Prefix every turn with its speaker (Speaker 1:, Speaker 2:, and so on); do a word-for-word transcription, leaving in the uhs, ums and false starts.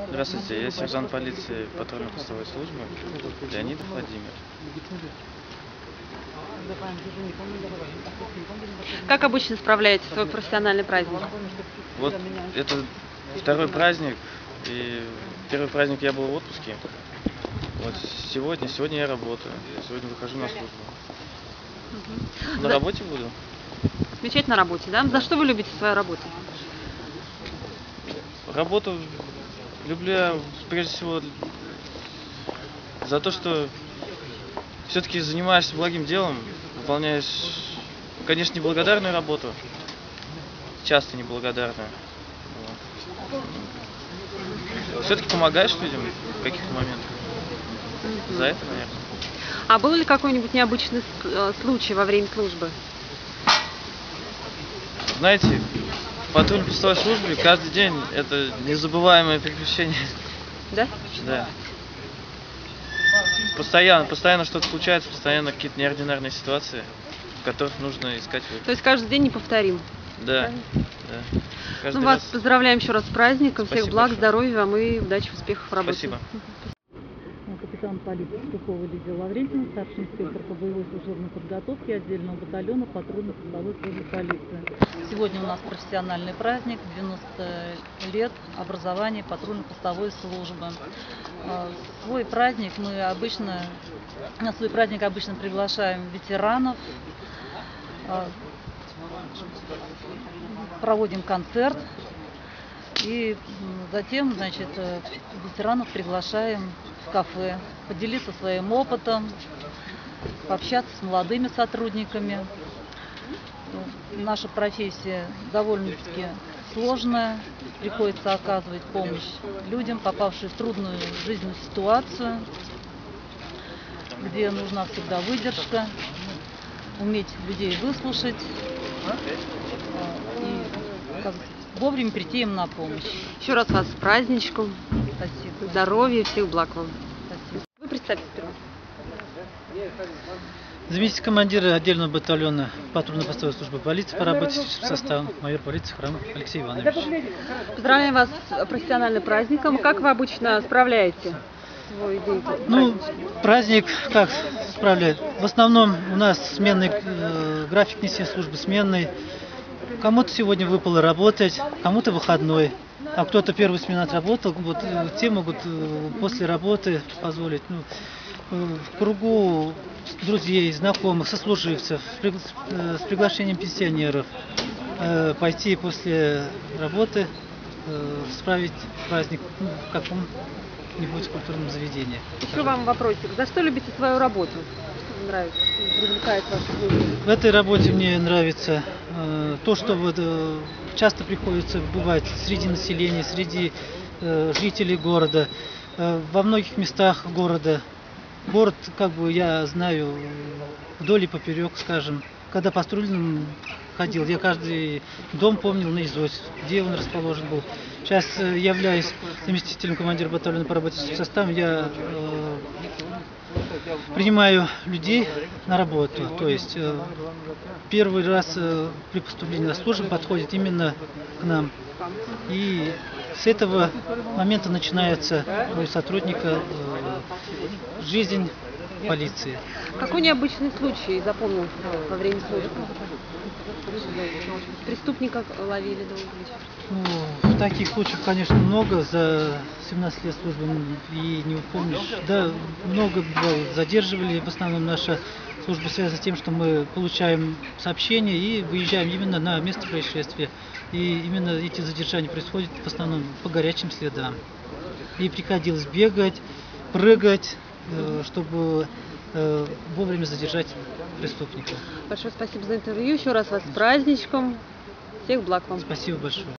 Speaker 1: Здравствуйте, я сержант полиции патрульно-постовой службы Леонидов Владимир.
Speaker 2: Как обычно справляете свой профессиональный праздник?
Speaker 1: Вот это второй праздник, и первый праздник я был в отпуске. Вот сегодня, сегодня я работаю, сегодня выхожу на службу.
Speaker 2: Угу.
Speaker 1: На
Speaker 2: За...
Speaker 1: работе буду.
Speaker 2: Отмечать на работе, да? За что вы любите свою работу?
Speaker 1: Работу люблю я прежде всего за то, что все-таки занимаешься благим делом, выполняешь, конечно, неблагодарную работу, часто неблагодарную. Вот. Все-таки помогаешь людям в каких-то моментах. За это, наверное.
Speaker 2: А был ли какой-нибудь необычный случай во время службы?
Speaker 1: Знаете, в патрульно-постовой службе каждый день это незабываемое приключение.
Speaker 2: Да?
Speaker 1: Да. Постоянно, постоянно что-то случается, постоянно какие-то неординарные ситуации, в которых нужно искать выход.
Speaker 2: То есть каждый день неповторим?
Speaker 1: Да. да.
Speaker 2: Ну, вас
Speaker 1: раз...
Speaker 2: поздравляем еще раз с праздником.
Speaker 1: Спасибо
Speaker 2: Всех благ,
Speaker 1: большое.
Speaker 2: здоровья вам и удачи, успехов в работе.
Speaker 1: Спасибо.
Speaker 3: Капитан полиции Петухова Лидия Лаврентьевна, старший инспектор по боевой служебной подготовке отдельного батальона патрульно-постовой службы полиции. Сегодня у нас профессиональный праздник, девяносто лет образования патрульно-постовой службы. Свой праздник мы обычно, на свой праздник обычно приглашаем ветеранов, проводим концерт и затем, значит, ветеранов приглашаем в кафе, поделиться своим опытом, пообщаться с молодыми сотрудниками. Наша профессия довольно-таки сложная, приходится оказывать помощь людям, попавшим в трудную жизненную ситуацию, где нужна всегда выдержка, уметь людей выслушать и вовремя прийти им на помощь.
Speaker 2: Еще раз вас с праздничком.
Speaker 3: Спасибо.
Speaker 2: Здоровья, всех благ вам.
Speaker 3: Спасибо.
Speaker 2: Вы представьтесь сперва.
Speaker 4: Заместитель командира отдельного батальона патрульно-постовой службы полиции по работе с составом майор полиции Храмов Алексей Иванович.
Speaker 2: Поздравляем вас с профессиональным праздником. Как вы обычно справляете свой день?
Speaker 4: Ну, праздник как справляет? В основном у нас сменный э, график несения службы сменный. Кому-то сегодня выпало работать, кому-то выходной. А кто-то первую смену отработал, вот те могут после работы позволить, ну, в кругу друзей, знакомых, сослуживцев, с приглашением пенсионеров пойти после работы справить праздник ну, в каком-нибудь культурном заведении.
Speaker 2: Еще вам вопросик. За что любите свою работу? Что вам нравится? Привлекает вашу жизнь?
Speaker 4: В этой работе мне нравится э, то, что вот, э, часто приходится бывать среди населения, среди э, жителей города, э, во многих местах города. Город, как бы я знаю, вдоль и поперек, скажем. Когда по патрульным ходил, я каждый дом помнил наизусть, где он расположен был. Сейчас, э, являясь заместителем командира батальона по работе с составом, я э, принимаю людей на работу. То есть э, первый раз э, при поступлении на службу подходит именно к нам. И с этого момента начинается у сотрудника э, жизнь полиции.
Speaker 2: Какой необычный случай запомнился во время службы? Преступников ловили долго вечер?
Speaker 4: Ну, таких случаев, конечно, много за семнадцать лет службы и не упомнишь. Да, много бывало, задерживали. В основном наша служба связана с тем, что мы получаем сообщения и выезжаем именно на место происшествия. И именно эти задержания происходят в основном по горячим следам. И приходилось бегать, прыгать, чтобы вовремя задержать преступника.
Speaker 2: Большое спасибо за интервью. Еще раз вас с праздничком. Всех благ вам.
Speaker 4: Спасибо большое.